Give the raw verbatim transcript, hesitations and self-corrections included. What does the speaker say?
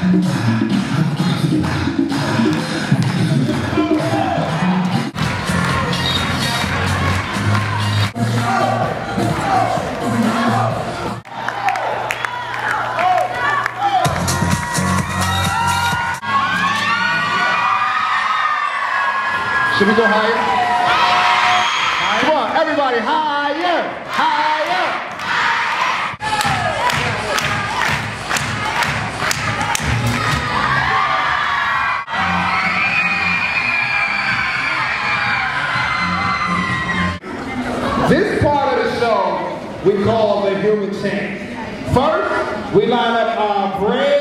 Should we go higher? Higher? Come on, everybody, higher! Higher! This part of the show we call the human chain. First, we line up our brave